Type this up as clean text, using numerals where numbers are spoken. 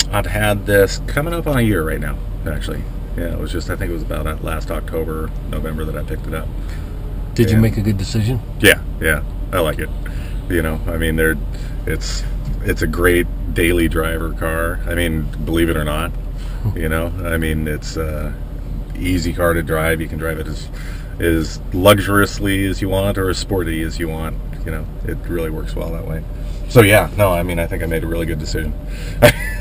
I've had this coming up on a year right now, actually. Yeah, it was just, I think it was about last October, November that I picked it up. Did you make a good decision? Yeah, I like it. You know, I mean, it's a great daily driver car. I mean, believe it or not, you know, I mean, it's a easy car to drive. You can drive it as luxuriously as you want or as sporty as you want. You know, it really works well that way. So yeah, no, I mean, I think I made a really good decision.